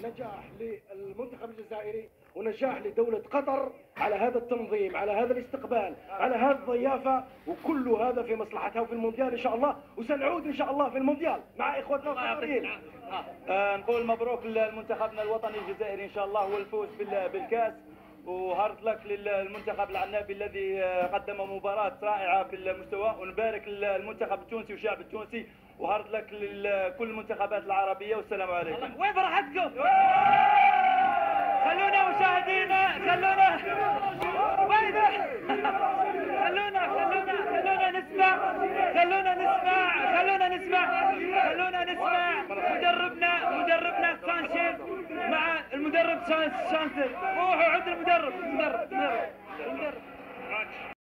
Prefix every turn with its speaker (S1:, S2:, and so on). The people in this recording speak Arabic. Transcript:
S1: نجاح للمنتخب الجزائري ونجاح لدولة قطر على هذا التنظيم، على هذا الاستقبال، على هذه الضيافة، وكل هذا في مصلحتها وفي المونديال إن شاء الله، وسنعود إن شاء الله في المونديال مع إخوتنا القطريين.
S2: نقول مبروك لمنتخبنا الوطني الجزائري إن شاء الله والفوز بالكأس، وهارد لك للمنتخب العنابي الذي قدم مباراة رائعة في المستوى، ونبارك للمنتخب التونسي والشعب التونسي، وهارد لك لكل المنتخبات العربية، والسلام عليكم.
S3: وين فرحتكم؟ خلونا مشاهدينا، خلونا مدربنا سانشيز مع المدرب شانسل. روحوا عند المدرب.